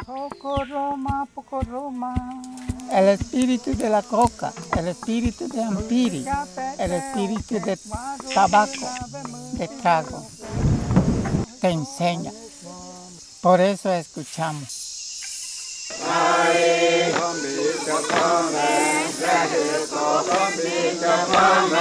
Poco Roma. El espíritu de la coca, el espíritu de ampiri, el espíritu de tabaco, de trago, te enseña. Por eso escuchamos. Hare